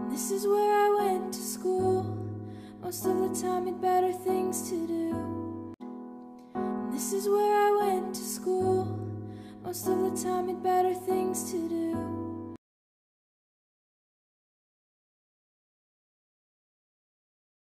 This is where I went to school. Most of the time had better things to do. This is where I went to school. Most of the time had better things to do.